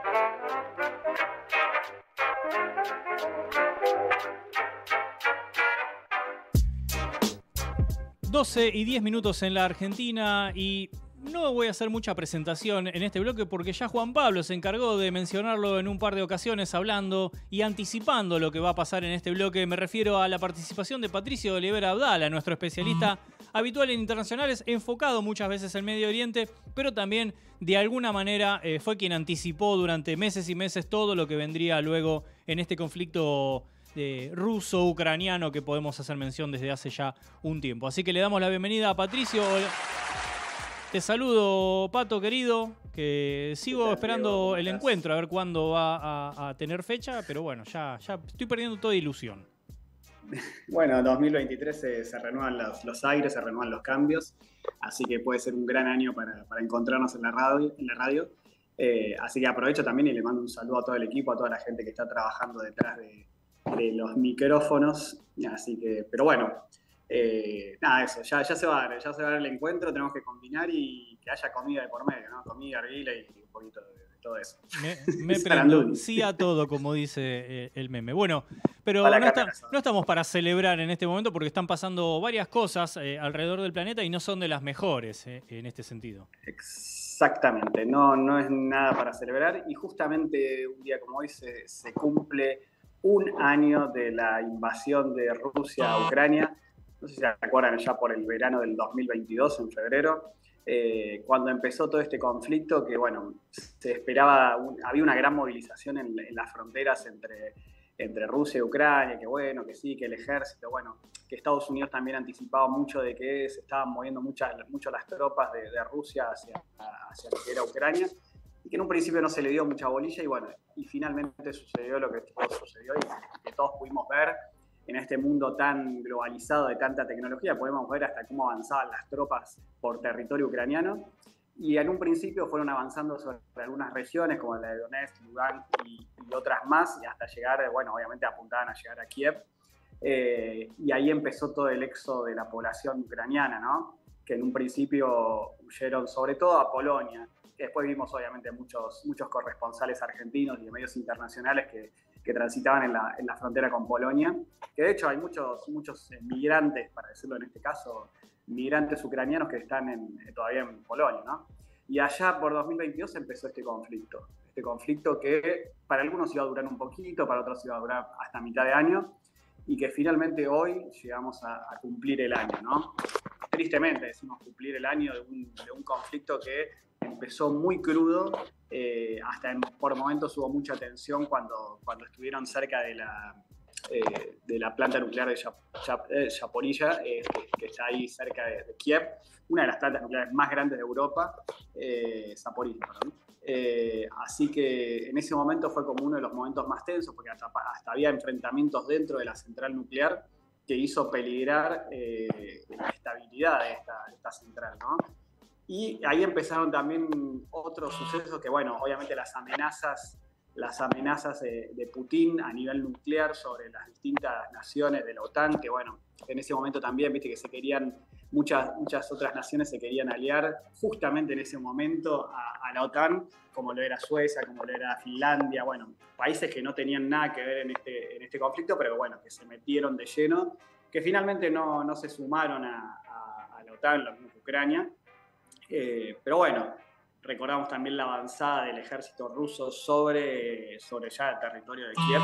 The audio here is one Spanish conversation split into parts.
12:10 en la Argentina y no voy a hacer mucha presentación en este bloque porque ya Juan Pablo se encargó de mencionarlo en un par de ocasiones hablando y anticipando lo que va a pasar en este bloque. Me refiero a la participación de Patricio de Olivera Abdala, nuestro especialista habitual en internacionales, enfocado muchas veces en Medio Oriente, pero también de alguna manera fue quien anticipó durante meses y meses todo lo que vendría luego en este conflicto ruso-ucraniano que podemos hacer mención desde hace ya un tiempo. Así que le damos la bienvenida a Patricio. Te saludo, Pato, querido, que sigo esperando el encuentro, a ver cuándo va a tener fecha, pero bueno, ya estoy perdiendo toda ilusión. Bueno, 2023 se renuevan los aires, se renuevan los cambios, así que puede ser un gran año para encontrarnos en la radio. Así que aprovecho también y le mando un saludo a todo el equipo, a toda la gente que está trabajando detrás de los micrófonos. Así que, pero bueno, nada, eso, ya se va a dar el encuentro, tenemos que combinar y que haya comida de por medio, ¿no? Comida, arguila y un poquito de todo eso. Me prendo sí a todo, como dice el meme. Bueno, pero no estamos para celebrar en este momento porque están pasando varias cosas alrededor del planeta y no son de las mejores en este sentido. Exactamente, no es nada para celebrar y justamente un día como hoy se cumple un año de la invasión de Rusia a Ucrania. No sé si se acuerdan, ya por el verano del 2022, en febrero, cuando empezó todo este conflicto, que bueno, se esperaba, había una gran movilización en las fronteras entre Rusia y Ucrania, que bueno, que sí, que el ejército, bueno, que Estados Unidos también anticipaba mucho de que se estaban moviendo mucho las tropas de Rusia hacia lo que era Ucrania, y que en un principio no se le dio mucha bolilla, y bueno, y finalmente sucedió lo que todo sucedió y que todos pudimos ver. En este mundo tan globalizado de tanta tecnología, podemos ver hasta cómo avanzaban las tropas por territorio ucraniano. Y en un principio fueron avanzando sobre algunas regiones, como la de Donetsk, Lugansk y otras más, y hasta llegar, bueno, obviamente apuntaban a llegar a Kiev. Y ahí empezó todo el éxodo de la población ucraniana, ¿no? Que en un principio huyeron sobre todo a Polonia. Que después vimos, obviamente, muchos corresponsales argentinos y de medios internacionales que transitaban en la frontera con Polonia, que de hecho hay muchos migrantes, para decirlo en este caso, migrantes ucranianos que están todavía en Polonia, ¿no? Y allá por 2022 empezó este conflicto que para algunos iba a durar un poquito, para otros iba a durar hasta mitad de año, y que finalmente hoy llegamos a cumplir el año, ¿no? Tristemente decimos cumplir el año de un conflicto que empezó muy crudo, hasta por momentos hubo mucha tensión cuando estuvieron cerca de la planta nuclear de Zaporizhia, que está ahí cerca de Kiev, una de las plantas nucleares más grandes de Europa, Zaporizhia, perdón. Así que en ese momento fue como uno de los momentos más tensos, porque hasta había enfrentamientos dentro de la central nuclear que hizo peligrar la estabilidad de esta central, ¿no? Y ahí empezaron también otros sucesos que, bueno, obviamente las amenazas de Putin a nivel nuclear sobre las distintas naciones de la OTAN, que bueno, en ese momento también, viste que se querían, muchas otras naciones se querían aliar justamente en ese momento a la OTAN, como lo era Suecia, como lo era Finlandia, bueno, países que no tenían nada que ver en este conflicto, pero bueno, que se metieron de lleno, que finalmente no se sumaron a la OTAN, lo mismo que Ucrania. Pero bueno, recordamos también la avanzada del ejército ruso sobre ya el territorio de Kiev.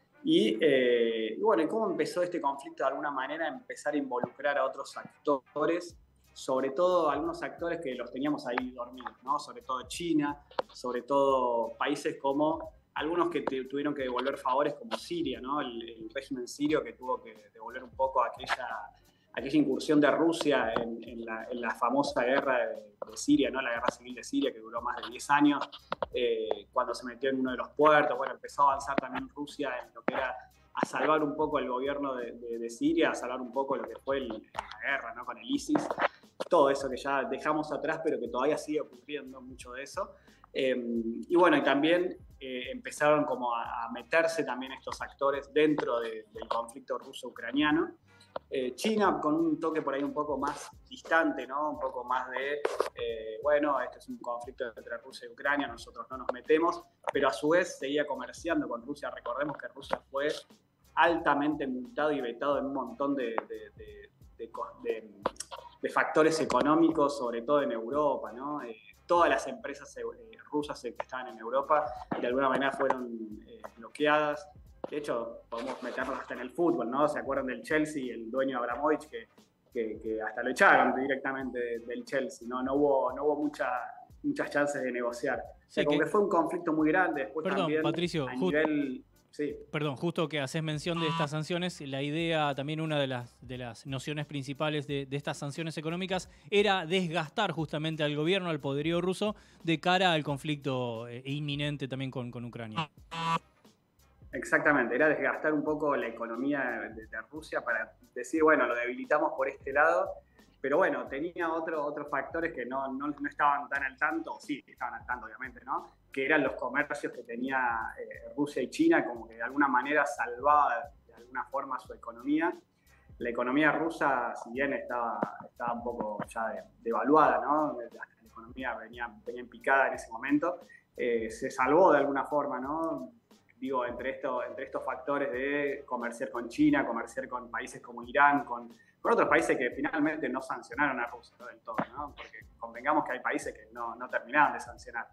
Y bueno, ¿y cómo empezó este conflicto de alguna manera? Empezar a involucrar a otros actores, sobre todo algunos actores que los teníamos ahí dormidos, ¿no? Sobre todo China, sobre todo países como algunos que tuvieron que devolver favores como Siria, ¿no? El régimen sirio que tuvo que devolver un poco aquella incursión de Rusia en la famosa guerra de Siria, ¿no? La guerra civil de Siria, que duró más de 10 años, cuando se metió en uno de los puertos. Bueno, empezó a avanzar también Rusia en lo que era a salvar un poco el gobierno de Siria, a salvar un poco lo que fue la guerra, ¿no? Con el ISIS. Todo eso que ya dejamos atrás, pero que todavía sigue ocurriendo mucho de eso. Y bueno, y también empezaron como a meterse también estos actores dentro del conflicto ruso-ucraniano. China con un toque por ahí un poco más distante, ¿no? Un poco más de, bueno, este es un conflicto entre Rusia y Ucrania, nosotros no nos metemos, pero a su vez seguía comerciando con Rusia. Recordemos que Rusia fue altamente multado y vetado en un montón de factores económicos, sobre todo en Europa, ¿no? Todas las empresas rusas que estaban en Europa de alguna manera fueron bloqueadas. De hecho, podemos meternos hasta en el fútbol, ¿no? ¿Se acuerdan del Chelsea, el dueño Abramovich, que hasta lo echaron directamente del Chelsea, ¿no? No hubo muchas chances de negociar. O sea, como que fue un conflicto muy grande. Después perdón, también, Patricio, a nivel... Sí. Perdón, justo que haces mención de estas sanciones, la idea, también una de las nociones principales de estas sanciones económicas era desgastar justamente al gobierno, al poderío ruso, de cara al conflicto inminente también con Ucrania. Exactamente, era desgastar un poco la economía de Rusia para decir, bueno, lo debilitamos por este lado, pero bueno, tenía otros factores que no estaban tan al tanto, sí, estaban al tanto obviamente, ¿no? Que eran los comercios que tenía Rusia y China, como que de alguna manera salvaba de alguna forma su economía. La economía rusa, si bien estaba un poco ya devaluada, ¿no? La economía venía en picada en ese momento, se salvó de alguna forma, ¿no? Digo, entre estos factores de comerciar con China, comerciar con países como Irán, con otros países que finalmente no sancionaron a Rusia, ¿no? Del todo, ¿no? Porque convengamos que hay países que no terminaron de sancionar.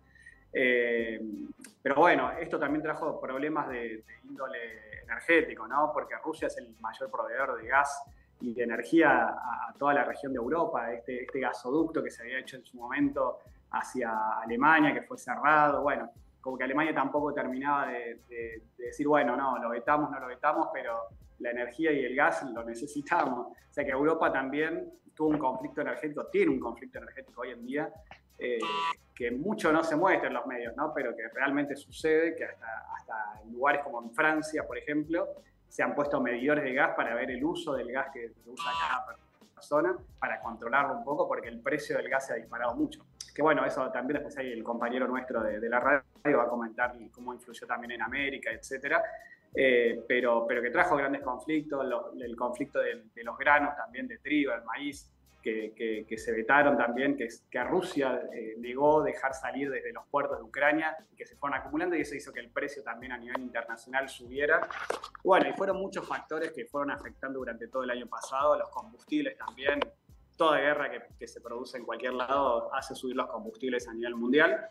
Pero bueno, esto también trajo problemas de índole energético, ¿no? Porque Rusia es el mayor proveedor de gas y de energía a toda la región de Europa. Este gasoducto que se había hecho en su momento hacia Alemania, que fue cerrado, bueno, como que Alemania tampoco terminaba de decir, bueno, no, lo vetamos, no lo vetamos, pero la energía y el gas lo necesitamos. O sea que Europa también tuvo un conflicto energético, tiene un conflicto energético hoy en día, que mucho no se muestra en los medios, ¿no? Pero que realmente sucede, que hasta en lugares como en Francia, por ejemplo, se han puesto medidores de gas para ver el uso del gas que usa cada persona, para controlarlo un poco, porque el precio del gas se ha disparado mucho. Que bueno, eso también después ahí el compañero nuestro de la radio va a comentar cómo influyó también en América, etcétera. Pero que trajo grandes conflictos, el conflicto de los granos también, de trigo, el maíz, que se vetaron también, que Rusia negó dejar salir desde los puertos de Ucrania, y que se fueron acumulando, y eso hizo que el precio también a nivel internacional subiera. Bueno, y fueron muchos factores que fueron afectando durante todo el año pasado, los combustibles también. Toda guerra que se produce en cualquier lado hace subir los combustibles a nivel mundial.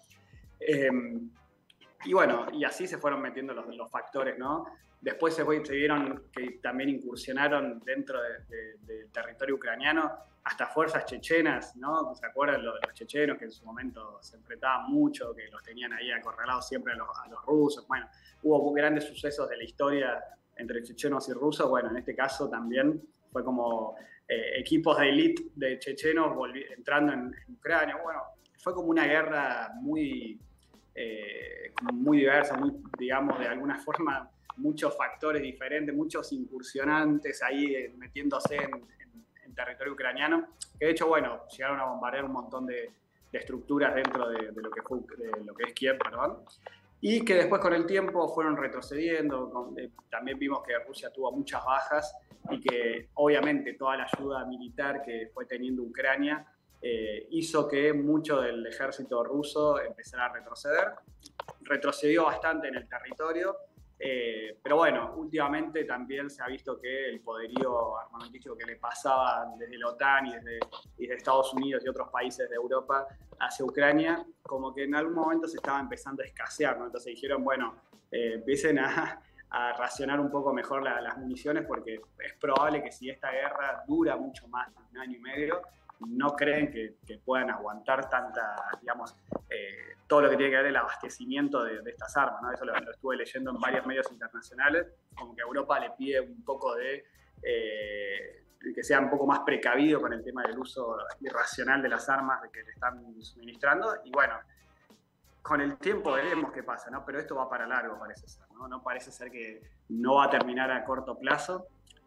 Y bueno, y así se fueron metiendo los factores, ¿no? Después se vieron que también incursionaron dentro del territorio ucraniano hasta fuerzas chechenas, ¿no? ¿Se acuerdan los chechenos que en su momento se enfrentaban mucho, que los tenían ahí acorralados siempre a los rusos? Bueno, hubo grandes sucesos de la historia entre chechenos y rusos. Bueno, en este caso también fue como equipos de élite de chechenos entrando en Ucrania. Bueno, fue como una guerra muy diversa, muy, digamos, de alguna forma, muchos factores diferentes, muchos incursionantes ahí metiéndose en territorio ucraniano, que de hecho, bueno, llegaron a bombardear un montón de estructuras dentro de lo que es Kiev, perdón, y que después con el tiempo fueron retrocediendo. También vimos que Rusia tuvo muchas bajas y que obviamente toda la ayuda militar que fue teniendo Ucrania hizo que mucho del ejército ruso empezara a retroceder. Retrocedió bastante en el territorio, pero bueno, últimamente también se ha visto que el poderío armamentístico que le pasaba desde la OTAN y desde Estados Unidos y otros países de Europa hacia Ucrania, como que en algún momento se estaba empezando a escasear, ¿no? Entonces dijeron, bueno, empiecen a racionar un poco mejor las municiones, porque es probable que si esta guerra dura mucho más de un año y medio, no creen que puedan aguantar tanta, digamos, todo lo que tiene que ver el abastecimiento de estas armas, ¿no? Eso lo estuve leyendo en varios medios internacionales, como que Europa le pide un poco de que sea un poco más precavido con el tema del uso irracional de las armas que le están suministrando. Y bueno, con el tiempo veremos qué pasa, ¿no? Pero esto va para largo, parece ser, ¿no? No parece ser que no va a terminar a corto plazo.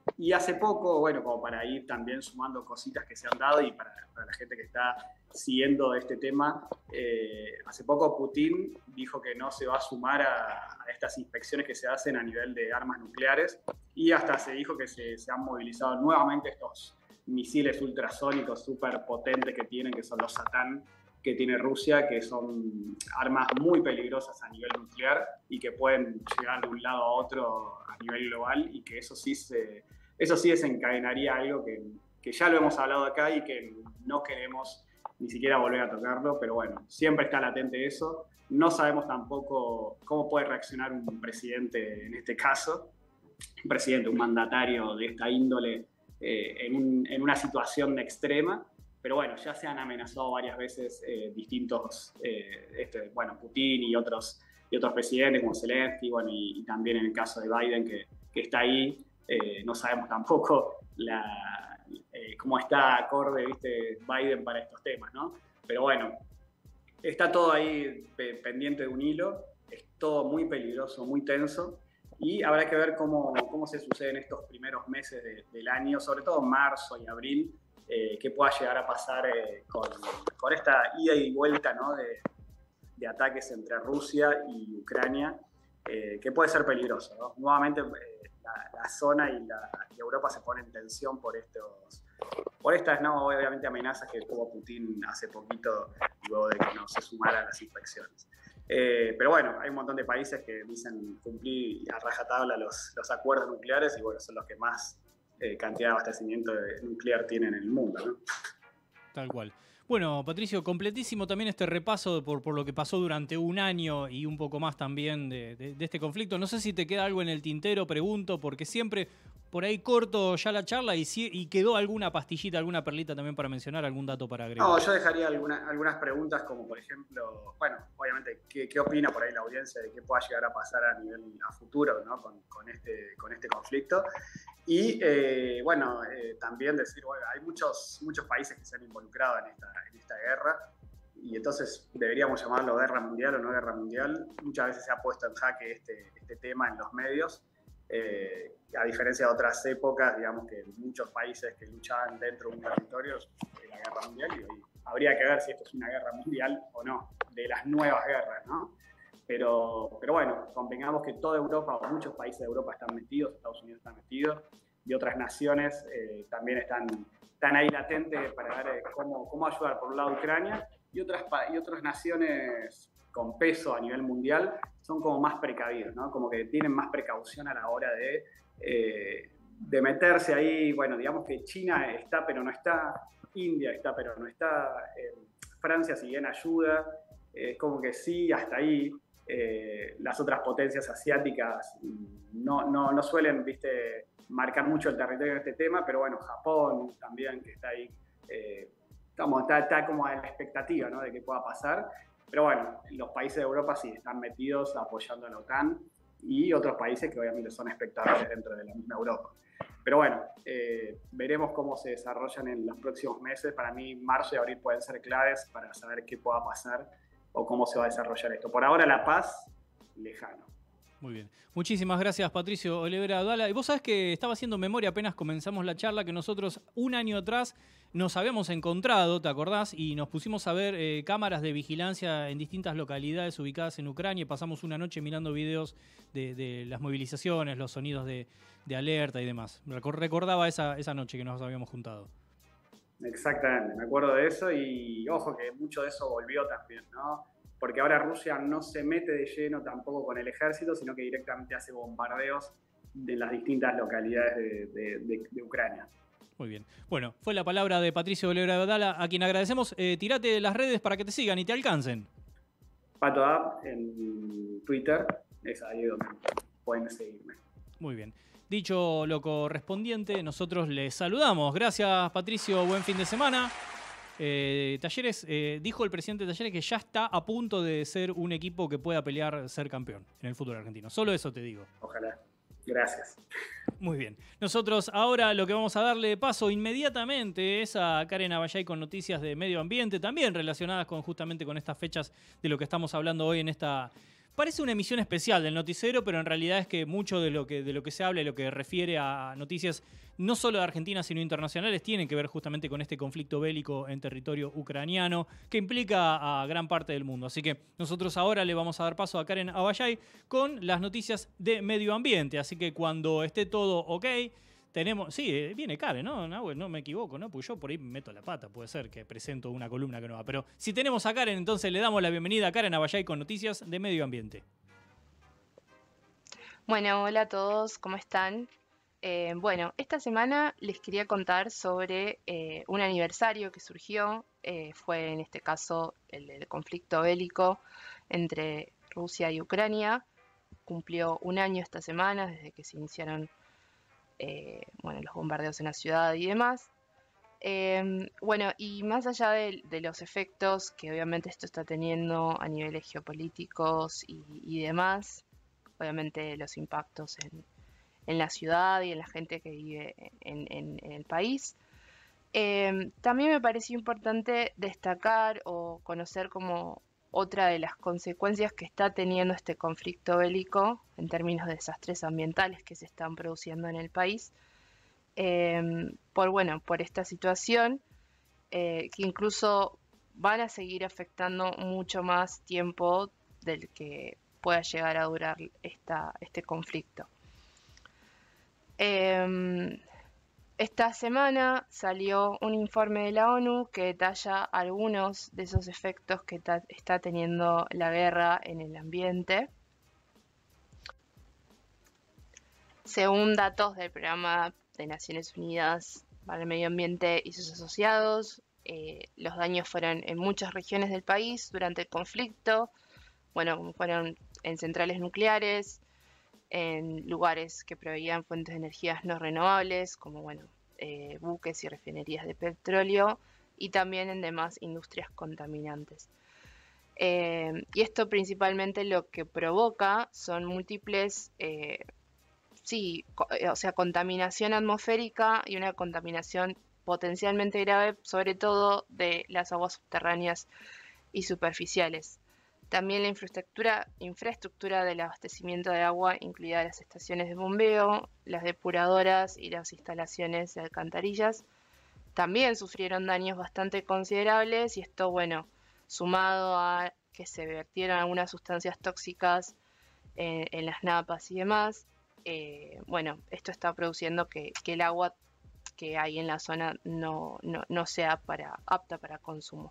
Y hace poco, bueno, como para ir también sumando cositas que se han dado y para la gente que está siguiendo este tema, hace poco Putin dijo que no se va a sumar a estas inspecciones que se hacen a nivel de armas nucleares y hasta se dijo que se han movilizado nuevamente estos misiles ultrasónicos súper potentes que tienen, que son los Satán, que tiene Rusia, que son armas muy peligrosas a nivel nuclear y que pueden llegar de un lado a otro a nivel global y que eso sí desencadenaría algo que ya lo hemos hablado acá y que no queremos ni siquiera volver a tocarlo, pero bueno, siempre está latente eso. No sabemos tampoco cómo puede reaccionar un presidente en este caso, un mandatario de esta índole en una situación extrema. Pero bueno, ya se han amenazado varias veces distintos, Putin y otros presidentes como Zelensky, bueno, y también en el caso de Biden que está ahí, no sabemos tampoco cómo está acorde, ¿viste? Biden para estos temas, ¿no? Pero bueno, está todo ahí pendiente de un hilo, es todo muy peligroso, muy tenso, y habrá que ver cómo se suceden estos primeros meses del año, sobre todo marzo y abril, qué pueda llegar a pasar con esta ida y vuelta, ¿no? de ataques entre Rusia y Ucrania, que puede ser peligroso, ¿no? Nuevamente la zona y Europa se pone en tensión por estas, ¿no? Obviamente amenazas que tuvo Putin hace poquito luego de que no se sumara a las inspecciones. Pero bueno, hay un montón de países que dicen cumplir a rajatabla los acuerdos nucleares y bueno, son los que más cantidad de abastecimiento nuclear tienen en el mundo, ¿no? Tal cual. Bueno, Patricio, completísimo también este repaso por lo que pasó durante un año y un poco más también de este conflicto. No sé si te queda algo en el tintero, pregunto, porque siempre por ahí corto ya la charla y quedó alguna pastillita, alguna perlita también para mencionar, algún dato para agregar. No, yo dejaría algunas preguntas como, por ejemplo, bueno, obviamente, ¿qué opina por ahí la audiencia de qué pueda llegar a pasar a futuro, ¿no? con este conflicto? Y, también decir, bueno, hay muchos países que se han involucrado en esta guerra y entonces deberíamos llamarlo guerra mundial o no guerra mundial. Muchas veces se ha puesto en jaque este tema en los medios. A diferencia de otras épocas, digamos que muchos países que luchaban dentro de un territorio de la guerra mundial, y hoy habría que ver si esto es una guerra mundial o no, de las nuevas guerras, ¿no? Pero bueno, convengamos que toda Europa o muchos países de Europa están metidos, Estados Unidos está metido, y otras naciones también están ahí latentes para ver cómo ayudar por un lado a Ucrania, y otras naciones con peso a nivel mundial son como más precavidos, ¿no? Como que tienen más precaución a la hora de meterse ahí. Bueno, digamos que China está pero no está, India está pero no está, Francia si bien ayuda, como que sí, hasta ahí. Las otras potencias asiáticas no suelen, ¿viste?, marcar mucho el territorio en este tema, pero bueno, Japón también, que está ahí, está como a la expectativa, ¿no?, de que pueda pasar. Pero bueno, los países de Europa sí están metidos apoyando a la OTAN y otros países que obviamente son espectadores dentro de la misma Europa. Pero bueno, veremos cómo se desarrollan en los próximos meses. Para mí, marzo y abril pueden ser claves para saber qué pueda pasar o cómo se va a desarrollar esto. Por ahora, la paz, lejano. Muy bien. Muchísimas gracias, Patricio Olivera Abdala. Y vos sabés que estaba haciendo memoria apenas comenzamos la charla, que nosotros un año atrás nos habíamos encontrado, ¿te acordás? Y nos pusimos a ver cámaras de vigilancia en distintas localidades ubicadas en Ucrania y pasamos una noche mirando videos de las movilizaciones, los sonidos de alerta y demás. Recordaba esa noche que nos habíamos juntado. Exactamente, me acuerdo de eso y ojo que mucho de eso volvió también, ¿no? Porque ahora Rusia no se mete de lleno tampoco con el ejército, sino que directamente hace bombardeos de las distintas localidades de Ucrania. Muy bien. Bueno, fue la palabra de Patricio Olivera Abdala, a quien agradecemos. Tirate las redes para que te sigan y te alcancen. Pato App en Twitter, es ahí donde pueden seguirme. Muy bien. Dicho lo correspondiente, nosotros les saludamos. Gracias, Patricio. Buen fin de semana. Talleres, dijo el presidente de Talleres que ya está a punto de ser un equipo que pueda pelear ser campeón en el fútbol argentino. Solo eso te digo. Ojalá. Gracias. Muy bien. Nosotros ahora lo que vamos a darle paso inmediatamente es a Karen Abayay con noticias de medio ambiente, también relacionadas justamente con estas fechas de lo que estamos hablando hoy en esta Parece una emisión especial del noticiero, pero en realidad es que mucho de lo que se habla y lo que refiere a noticias no solo de Argentina, sino internacionales, tienen que ver justamente con este conflicto bélico en territorio ucraniano que implica a gran parte del mundo. Así que nosotros ahora le vamos a dar paso a Karen Abayay con las noticias de medio ambiente. Así que cuando esté todo ok, tenemos... Sí, viene Karen, ¿no? No me equivoco, ¿no? Pues yo por ahí meto la pata, puede ser que presento una columna que no va. Pero si tenemos a Karen, entonces le damos la bienvenida a Karen Abayay con noticias de medio ambiente. Bueno, hola a todos, ¿cómo están? Bueno, esta semana les quería contar sobre un aniversario que surgió, fue en este caso el del conflicto bélico entre Rusia y Ucrania. Cumplió un año esta semana desde que se iniciaron bueno, los bombardeos en la ciudad y demás. Bueno, y más allá de los efectos que obviamente esto está teniendo a niveles geopolíticos y demás, obviamente los impactos en la ciudad y en la gente que vive en el país. También me pareció importante destacar o conocer como otra de las consecuencias que está teniendo este conflicto bélico en términos de desastres ambientales que se están produciendo en el país, por esta situación que incluso van a seguir afectando mucho más tiempo del que pueda llegar a durar este conflicto. Esta semana salió un informe de la ONU que detalla algunos de esos efectos que está teniendo la guerra en el ambiente. Según datos del Programa de Naciones Unidas para el Medio Ambiente y sus asociados, los daños fueron en muchas regiones del país durante el conflicto. Bueno, fueron en centrales nucleares, en lugares que proveían fuentes de energías no renovables, como buques y refinerías de petróleo, y también en demás industrias contaminantes. Y esto principalmente lo que provoca son múltiples, contaminación atmosférica y una contaminación potencialmente grave, sobre todo de las aguas subterráneas y superficiales. También la infraestructura del abastecimiento de agua, incluidas las estaciones de bombeo, las depuradoras y las instalaciones de alcantarillas, también sufrieron daños bastante considerables, y esto, sumado a que se vertieron algunas sustancias tóxicas en las napas y demás, esto está produciendo que el agua que hay en la zona no sea apta para consumo.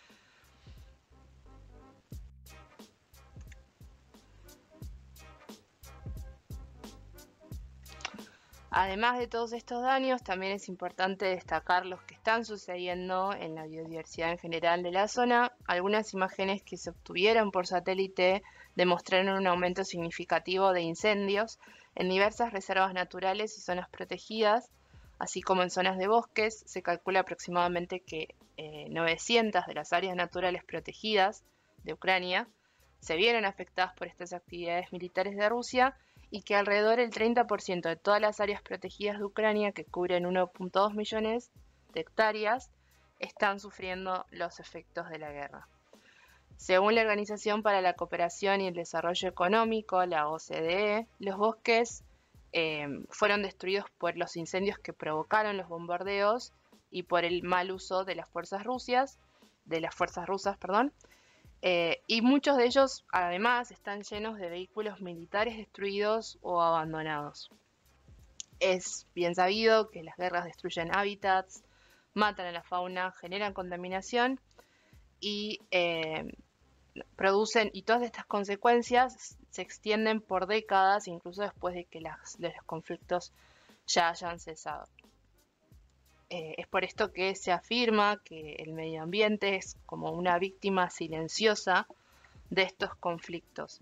Además de todos estos daños, también es importante destacar los que están sucediendo en la biodiversidad en general de la zona. Algunas imágenes que se obtuvieron por satélite demostraron un aumento significativo de incendios en diversas reservas naturales y zonas protegidas, así como en zonas de bosques. Se calcula aproximadamente que 900 de las áreas naturales protegidas de Ucrania se vieron afectadas por estas actividades militares de Rusia, y que alrededor del 30% de todas las áreas protegidas de Ucrania, que cubren 1.2 millones de hectáreas, están sufriendo los efectos de la guerra. Según la Organización para la Cooperación y el Desarrollo Económico, la OCDE, los bosques fueron destruidos por los incendios que provocaron los bombardeos y por el mal uso de las fuerzas rusas, y muchos de ellos además están llenos de vehículos militares destruidos o abandonados. Es bien sabido que las guerras destruyen hábitats, matan a la fauna, generan contaminación y producen, y todas estas consecuencias se extienden por décadas, incluso después de que los conflictos ya hayan cesado. Es por esto que se afirma que el medio ambiente es como una víctima silenciosa de estos conflictos.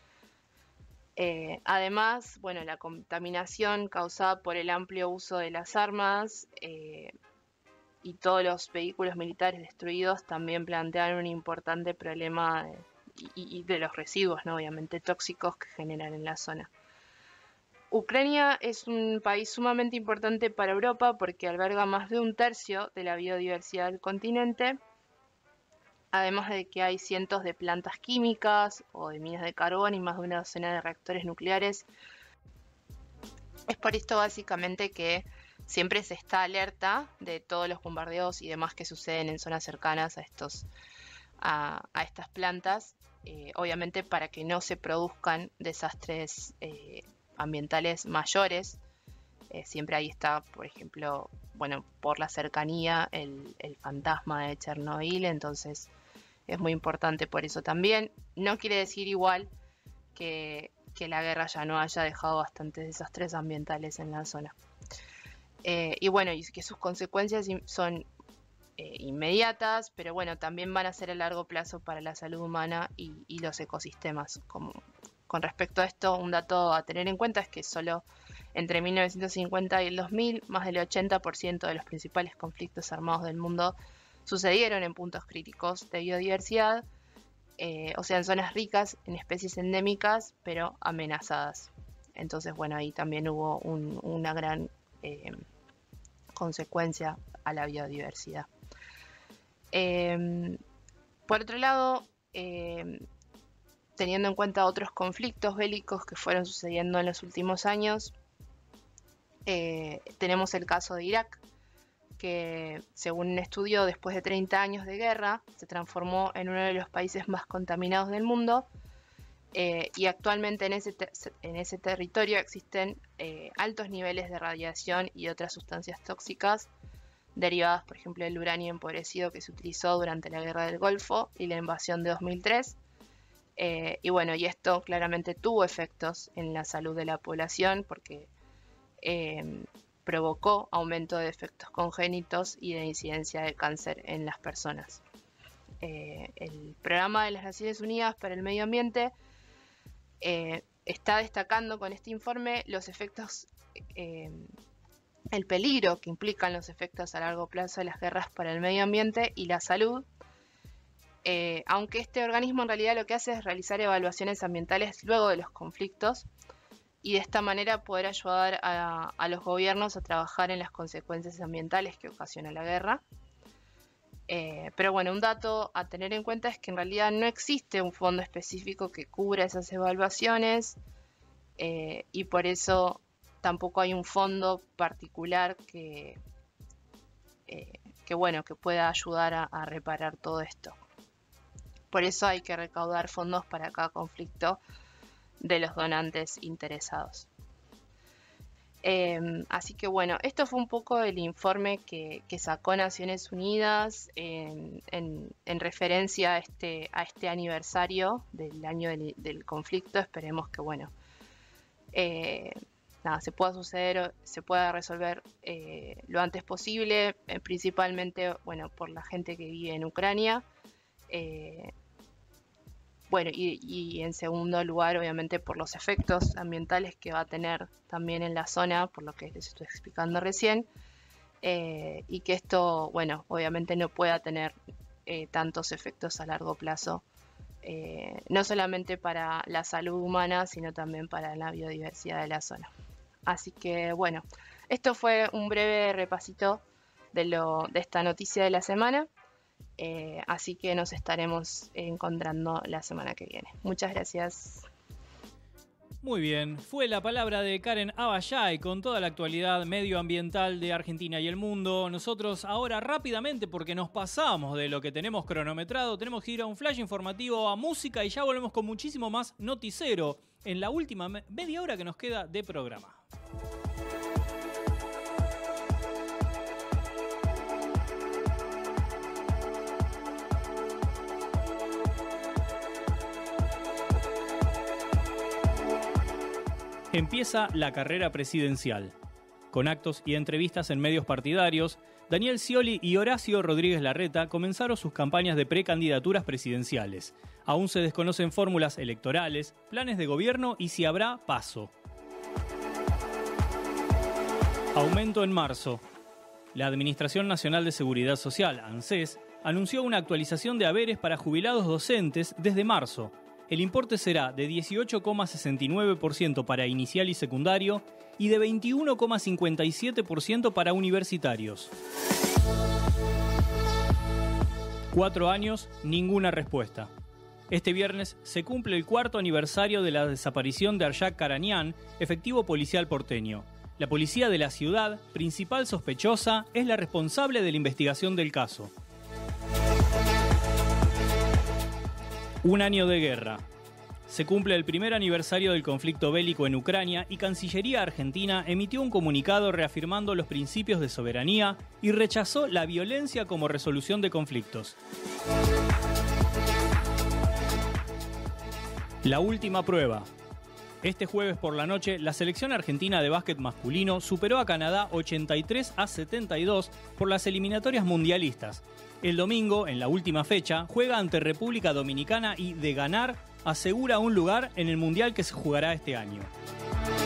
Además, la contaminación causada por el amplio uso de las armas y todos los vehículos militares destruidos también plantean un importante problema y de los residuos, ¿no? Obviamente tóxicos que generan en la zona. Ucrania es un país sumamente importante para Europa porque alberga más de un tercio de la biodiversidad del continente, además de que hay cientos de plantas químicas o de minas de carbón y más de una docena de reactores nucleares. Es por esto básicamente que siempre se está alerta de todos los bombardeos y demás que suceden en zonas cercanas a estas plantas, obviamente para que no se produzcan desastres ambientales mayores. Siempre ahí está, por ejemplo, bueno, por la cercanía, el fantasma de Chernobyl, entonces es muy importante por eso también. No quiere decir igual que la guerra ya no haya dejado bastantes desastres ambientales en la zona. Y bueno, y que sus consecuencias son inmediatas, pero bueno, también van a ser a largo plazo para la salud humana y los ecosistemas. Con respecto a esto, un dato a tener en cuenta es que solo entre 1950 y el 2000, más del 80% de los principales conflictos armados del mundo sucedieron en puntos críticos de biodiversidad, o sea, en zonas ricas en especies endémicas, pero amenazadas. Entonces, bueno, ahí también hubo una gran consecuencia a la biodiversidad. Por otro lado, teniendo en cuenta otros conflictos bélicos que fueron sucediendo en los últimos años, tenemos el caso de Irak, que según un estudio, después de 30 años de guerra, se transformó en uno de los países más contaminados del mundo, y actualmente en ese territorio existen altos niveles de radiación y otras sustancias tóxicas derivadas, por ejemplo, del uranio empobrecido que se utilizó durante la Guerra del Golfo y la invasión de 2003. Y bueno, y esto claramente tuvo efectos en la salud de la población porque provocó aumento de efectos congénitos y de incidencia de cáncer en las personas. El Programa de las Naciones Unidas para el Medio Ambiente está destacando con este informe los efectos, el peligro que implican los efectos a largo plazo de las guerras para el medio ambiente y la salud, aunque este organismo en realidad lo que hace es realizar evaluaciones ambientales luego de los conflictos y de esta manera poder ayudar a los gobiernos a trabajar en las consecuencias ambientales que ocasiona la guerra. Pero bueno, un dato a tener en cuenta es que en realidad no existe un fondo específico que cubra esas evaluaciones, y por eso tampoco hay un fondo particular que pueda ayudar a reparar todo esto. Por eso hay que recaudar fondos para cada conflicto de los donantes interesados. Así que bueno, esto fue un poco el informe que sacó Naciones Unidas en referencia a este aniversario del año del conflicto. Esperemos que bueno, se pueda resolver lo antes posible, principalmente bueno, por la gente que vive en Ucrania. Bueno, y en segundo lugar, obviamente, por los efectos ambientales que va a tener también en la zona, por lo que les estoy explicando recién, y que esto, bueno, obviamente no pueda tener tantos efectos a largo plazo, no solamente para la salud humana, sino también para la biodiversidad de la zona. Así que, bueno, esto fue un breve repasito de esta noticia de la semana. Así que nos estaremos encontrando la semana que viene. Muchas gracias. Muy bien, fue la palabra de Karen Abayay con toda la actualidad medioambiental de Argentina y el mundo. Nosotros ahora rápidamente, porque nos pasamos de lo que tenemos cronometrado, tenemos que ir a un flash informativo, a música y ya volvemos con muchísimo más noticiero en la última media hora que nos queda de programa. Empieza la carrera presidencial. Con actos y entrevistas en medios partidarios, Daniel Scioli y Horacio Rodríguez Larreta comenzaron sus campañas de precandidaturas presidenciales. Aún se desconocen fórmulas electorales, planes de gobierno y si habrá paso. Aumento en marzo. La Administración Nacional de Seguridad Social, ANSES, anunció una actualización de haberes para jubilados docentes desde marzo. El importe será de 18,69% para inicial y secundario y de 21,57% para universitarios. 4 años, ninguna respuesta. Este viernes se cumple el 4º aniversario de la desaparición de Arshak Karanian, efectivo policial porteño. La policía de la ciudad, principal sospechosa, es la responsable de la investigación del caso. Un año de guerra. Se cumple el primer aniversario del conflicto bélico en Ucrania y Cancillería Argentina emitió un comunicado reafirmando los principios de soberanía y rechazó la violencia como resolución de conflictos. La última prueba. Este jueves por la noche, la selección argentina de básquet masculino superó a Canadá 83-72 por las eliminatorias mundialistas. El domingo, en la última fecha, juega ante República Dominicana y, de ganar, asegura un lugar en el mundial que se jugará este año.